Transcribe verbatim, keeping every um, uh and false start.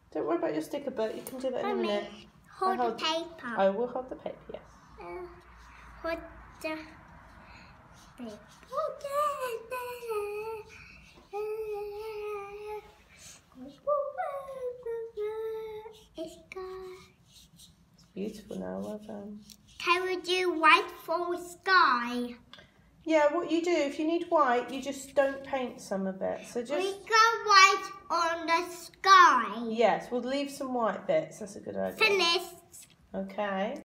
Don't worry about your sticker book. You can do that in Mommy, a minute. hold, hold the paper. I will hold the paper, yes. Uh, hold the paper. It's It's beautiful now, well done. Can we do white for sky? Yeah, what you do, if you need white, you just don't paint some of it. So just... We got white on the sky. Yes, we'll leave some white bits. That's a good idea. Finished. Okay.